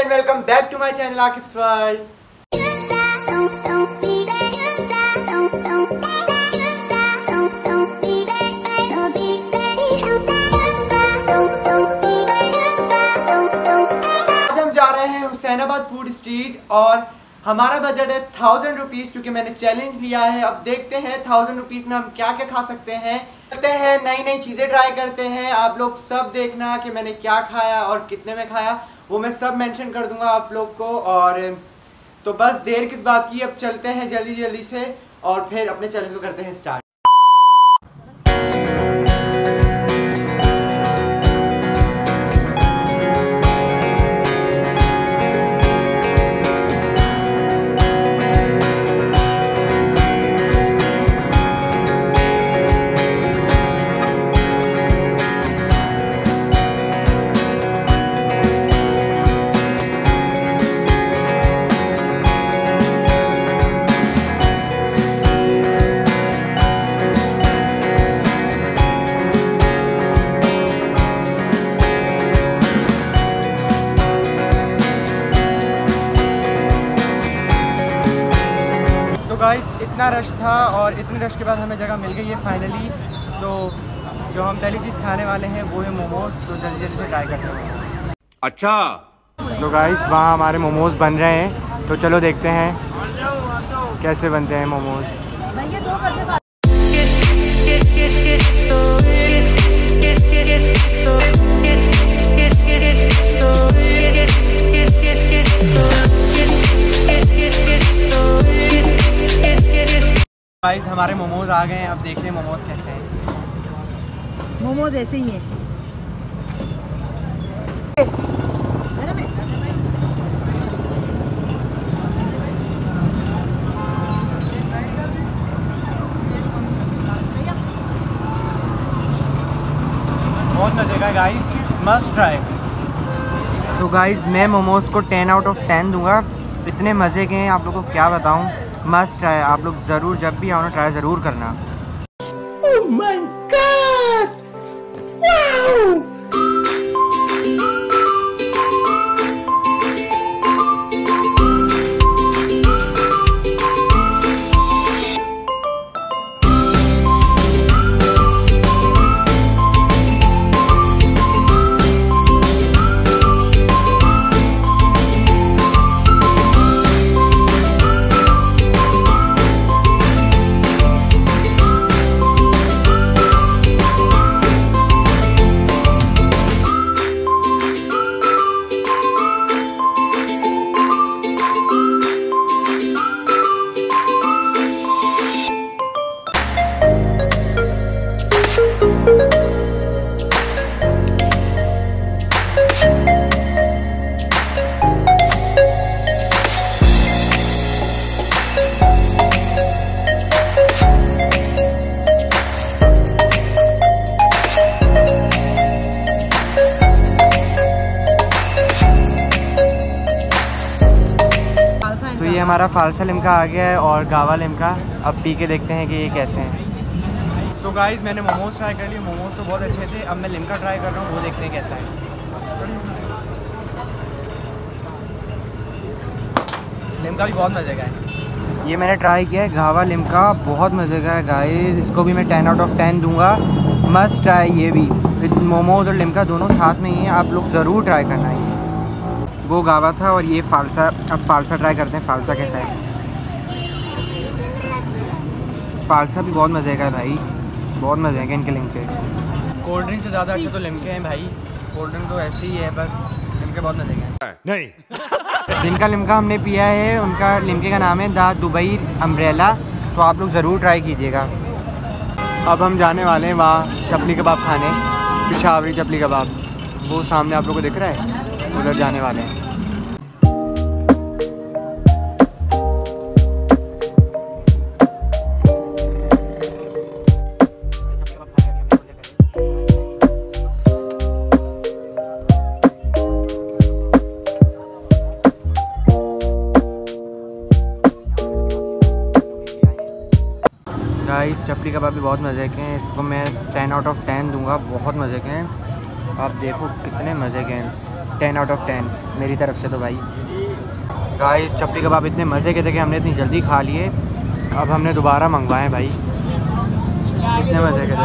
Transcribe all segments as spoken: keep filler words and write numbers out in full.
And welcome back to my channel Aqib's world. आज हम जा रहे हैं हुसैनाबाद फूड स्ट्रीट और हमारा बजट है थाउजेंड रुपीज़ क्योंकि मैंने चैलेंज लिया है। अब देखते हैं थाउजेंड रुपीज़ में हम क्या क्या खा सकते हैं, करते हैं नई नई चीज़ें ट्राई करते हैं। आप लोग सब देखना कि मैंने क्या खाया और कितने में खाया, वो मैं सब मेंशन कर दूंगा आप लोग को। और तो बस देर किस बात की, अब चलते हैं जल्दी जल्दी से और फिर अपने चैलेंज को करते हैं स्टार्ट। गाइस इतना रश था और इतने रश के बाद हमें जगह मिल गई है फाइनली। तो जो हम पहली चीज़ खाने वाले हैं वो है मोमोज, तो जल्दी जल्दी से ट्राई करते हैं। अच्छा तो गाइस वहाँ हमारे मोमोज बन रहे हैं, तो चलो देखते हैं कैसे बनते हैं मोमोज। गाइस हमारे मोमोज आ गए हैं, अब देखते हैं मोमोज कैसे हैं। मोमोज ऐसे ही हैं। बहुत मजे का गाइस, मस्ट ट्राई। तो गाइस मैं मोमोज को टेन आउट ऑफ टेन दूंगा, इतने मज़े के हैं आप लोगों को क्या बताऊं। मस्ट ट्राई, आप लोग ज़रूर जब भी आओ ना ट्राई ज़रूर करना। Oh my God! Wow! तो ये हमारा फालसा लिमका आ गया है और गावा लिमका, अब पी के देखते हैं कि ये कैसे हैं। सो so गाइस मैंने मोमोज ट्राई कर लिए, मोमोज तो बहुत अच्छे थे। अब मैं लिमका ट्राई कर रहा हूँ, वो देखते हैं कैसा है। लिमका भी बहुत मज़े का है। ये मैंने ट्राई किया है गावा लिमका, बहुत मज़े का है गाइस, इसको भी मैं टेन आउट ऑफ टेन दूंगा। मस्ट ट्राई, ये भी मोमोज और लिमका दोनों साथ में ही हैं, आप लोग ज़रूर ट्राई करना है। वो गावा था और ये फालसा, अब फालसा ट्राई करते हैं फालसा कैसा है। फालसा भी बहुत मज़े का है भाई, बहुत मज़े का इनके लिमके। कोल्ड ड्रिंक से ज़्यादा अच्छे तो लिमके हैं भाई, कोल्ड ड्रिंक तो ऐसे ही है, बस लिमके बहुत मज़े के हैं। नहीं जिनका लिमका हमने पिया है उनका लिमके का नाम है द दुबई अम्ब्रेला, तो आप लोग ज़रूर ट्राई कीजिएगा। अब हम जाने वाले हैं वहाँ चपली कबाब खाने, पिशावरी चपली कबाब, वो सामने आप लोग को दिख रहा है, उधर जाने वाले हैं। गाइस चपली कबाब भी बहुत मज़े के हैं, इसको मैं टेन आउट ऑफ टेन दूंगा, बहुत मज़े के हैं। आप देखो कितने मज़े के हैं। टेन आउट ऑफ टेन मेरी तरफ से तो भाई। गाइस चपटी कबाब इतने मज़े के थे कि हमने इतनी जल्दी खा लिए, अब हमने दोबारा मंगवाए भाई, इतने मज़े के थे।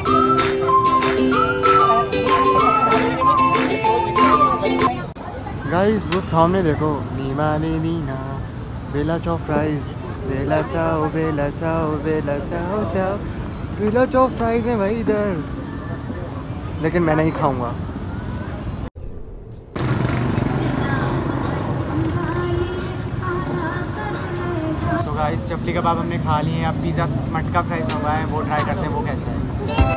गाइस वो सामने देखो, नीमा ने नीना बेला चाओ फ्राइज, बेला चाओ बेला चाओ बेला चाओ चाओ बेला चाओ फ्राइज है भाई इधर, लेकिन मैं नहीं खाऊंगा। सो गाइस चपली कबाब हमने खा लिए हैं, अब पिज़्ज़ा मटका फ्राइज मंगवाए हैं, वो ट्राई करते हैं वो कैसा है।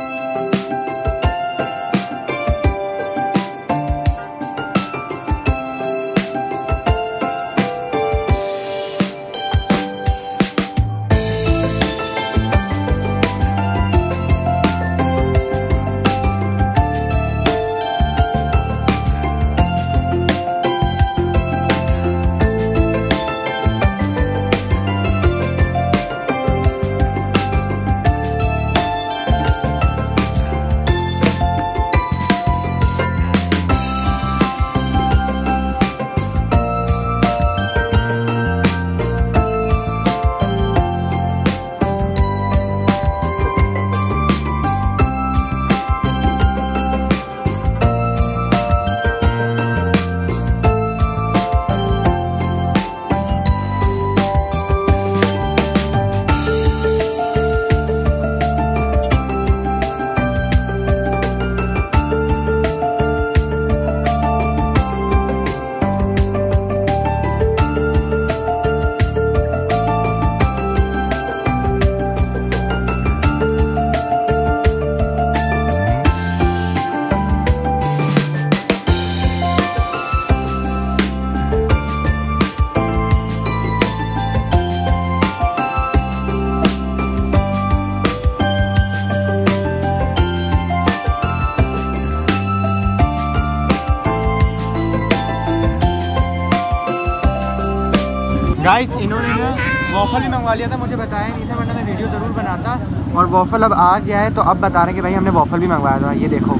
गाइस इन्होंने ना वॉफल भी मंगवा लिया था, मुझे बताया नहीं था वरना मैं वीडियो ज़रूर बनाता। और वॉफल अब आ गया है तो अब बता रहे हैं कि भाई हमने वॉफल भी मंगवाया था, ये देखो।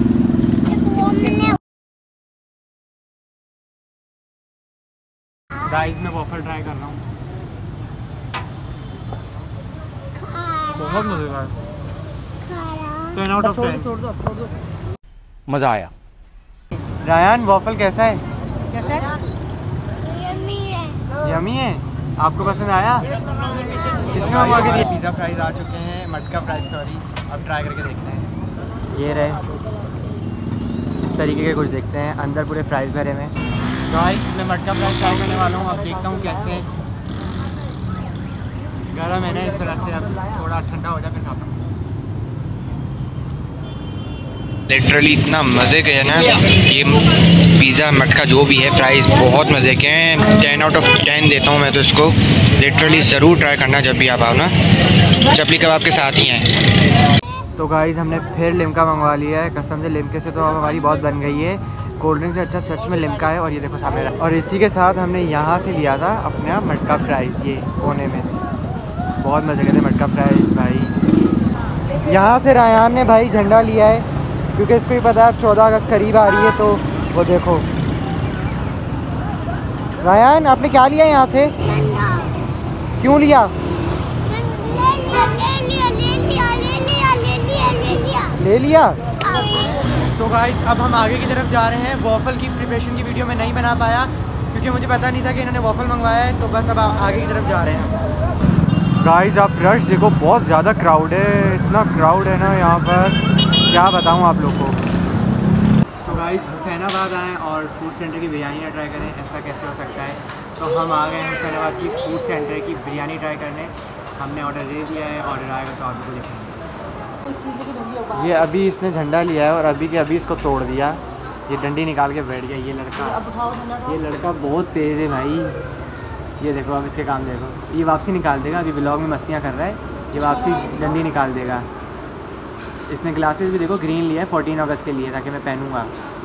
गाइस मैं वॉफल ट्राई कर रहा हूँ, बहुत मज़ेदार, टेन आउट ऑफ टेन, मज़ा आया। रायान वॉफल कैसा है? कैसा है? यमी है। यमी है, आपको पसंद आया? कितने मंगवा के दिए? पिज़्ज़ा फ्राइज आ चुके हैं, मटका फ्राइज सॉरी, अब ट्राई करके देखते हैं। ये रहे, इस तरीके के कुछ देखते हैं, अंदर पूरे फ्राइज भरे में। गाइस मैं मटका फ्राइज ट्राई करने वाला हूँ, अब देखता हूँ कैसे। गर्म है ना इस तरह से, अब थोड़ा ठंडा हो जाए फिर खाता हूँ। लिटरली इतना मज़े के है ना ये पिज़्ज़ा मटका जो भी है, फ्राइज़ बहुत मज़े के हैं, टेन आउट ऑफ टेन देता हूँ मैं तो इसको। लिटरली ज़रूर ट्राई करना जब भी आप आओ ना, चपली कबाब के साथ ही हैं। तो गाइस हमने फिर लिम्का मंगवा लिया है, कसम से लिम्के से तो अब हमारी बहुत बन गई है, कोल्ड ड्रिंक से अच्छा सच में लिम्का है। और ये देखो सामने, और इसी के साथ हमने यहाँ से लिया था अपना मटका फ्राइज़, ये कोने में बहुत मज़े के थे मटका फ्राइज़ भाई। यहाँ से रायान ने भाई झंडा लिया है क्योंकि इसको ही पता है चौदह अगस्त करीब आ रही है, तो वो देखो। रायान आपने क्या लिया यहाँ से? क्यों लिया? ले लिया। सो गाइस अब हम आगे की तरफ जा रहे हैं। वॉफल की प्रिपरेशन की वीडियो मैं नहीं बना पाया क्योंकि मुझे पता नहीं था कि इन्होंने वॉफल मंगवाया है, तो बस अब आगे की तरफ जा रहे हैं। गाइस आप रश देखो, बहुत ज़्यादा क्राउड है, इतना क्राउड है ना यहाँ पर, क्या बताऊँ आप लोग को। सो गाइस हुसैनाबाद आएँ और फूड सेंटर की बिरयानी ना ट्राई करें, ऐसा कैसे हो सकता है। तो हम आ गए हैं हुसैनाबाद की फूड सेंटर की बिरयानी ट्राई करने। हमने ऑर्डर दे दिया है, ऑर्डर आएगा तो आपको देखेंगे। ये अभी इसने झंडा लिया है और अभी के अभी इसको तोड़ दिया, ये डंडी निकाल के बैठ गया ये लड़का। ये लड़का बहुत तेज़ है भाई, ये देखो अब इसके काम देखो, ये वापसी निकाल देगा। अभी ब्लॉग में मस्तियाँ कर रहा है, ये वापसी डंडी निकाल देगा। इसने ग्लासेस भी देखो ग्रीन लिया है, फोर्टीन अगस्त के लिए, ताकि मैं पहनूंगा।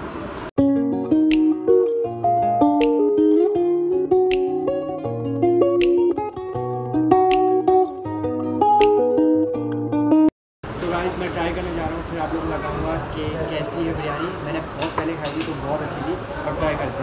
सो गाइस मैं ट्राई करने जा रहा हूँ, फिर आप लोग को बताऊँगा कि कैसी है बिरयानी। मैंने बहुत पहले खाई थी तो बहुत अच्छी थी, अब ट्राई करते हैं।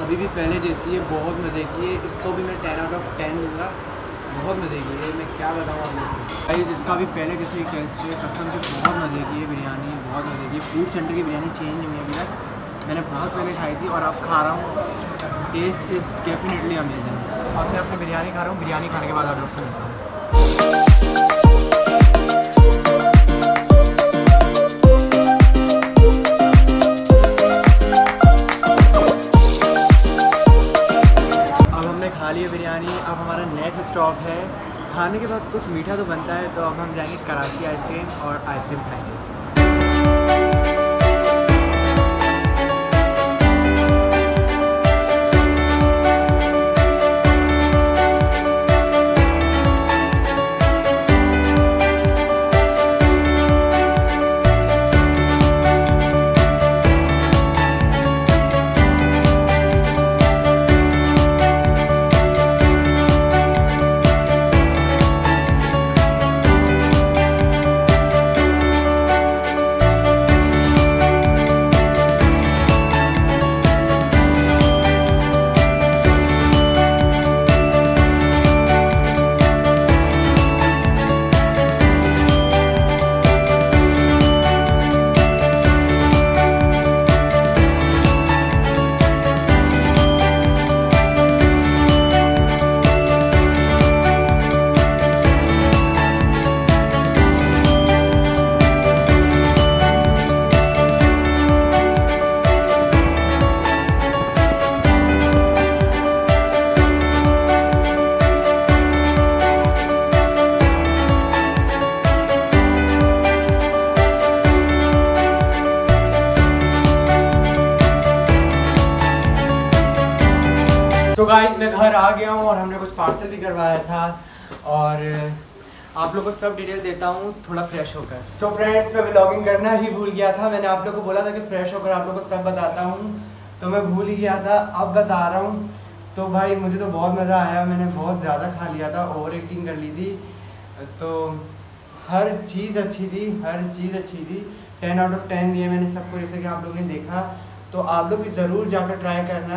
अभी भी पहले जैसी है, बहुत मज़े की है। इसको भी मैं टेन आउट ऑफ टेन दूँगा, बहुत मज़े की है। मैं क्या बताऊँ आप लोगों को गाइस, इसका भी पहले जैसे ही टेस्ट है, कसम से बहुत मज़े की है बिरयानी, बहुत मज़े की। फूड सेंटर की बिरयानी चेंज नहीं हुई अभी तक, मैंने बहुत पहले खाई थी और अब खा रहा हूँ। Taste is definitely amazing. अब मैं अपनी बिरयानी खा रहा हूँ, बिरयानी खाने के बाद आप लोग से मिलता हूँ। खा लिए बिरयानी, अब हमारा नेक्स्ट स्टॉप है। खाने के बाद कुछ मीठा तो बनता है, तो अब हम जाएंगे कराची आइसक्रीम और आइसक्रीम खाएंगे। तो गाइस मैं घर आ गया हूँ और हमने कुछ पार्सल भी करवाया था और आप लोगों को सब डिटेल देता हूँ थोड़ा फ्रेश होकर। सो फ्रेंड्स, मैं व्लॉगिंग करना ही भूल गया था। मैंने आप लोगों को बोला था कि फ्रेश होकर आप लोगों को सब बताता हूँ, तो मैं भूल ही गया था, अब बता रहा हूँ। तो भाई मुझे तो बहुत मज़ा आया, मैंने बहुत ज़्यादा खा लिया था, ओवर एक्टिंग कर ली थी, तो हर चीज़ अच्छी थी, हर चीज़ अच्छी थी। टेन आउट ऑफ टेन दिए मैंने सबको, जैसे कि आप लोगों ने देखा। तो आप लोग भी ज़रूर जाकर ट्राई करना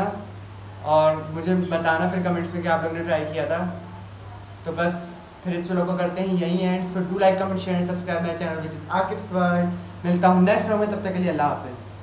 और मुझे बताना फिर कमेंट्स में कि आप लोगों ने ट्राई किया था। तो बस फिर इस वीडियो को करते हैं यही end. So do like, comment, share and subscribe my channel which is Aqib's world. मिलता हूँ नेक्स्ट वीडियो में, तब तक के लिए अल्लाह हाफिज़।